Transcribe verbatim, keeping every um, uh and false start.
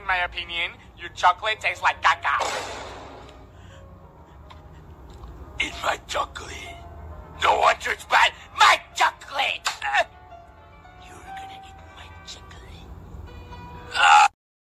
my opinion, your chocolate tastes like caca. Eat my chocolate. No one drinks bad. My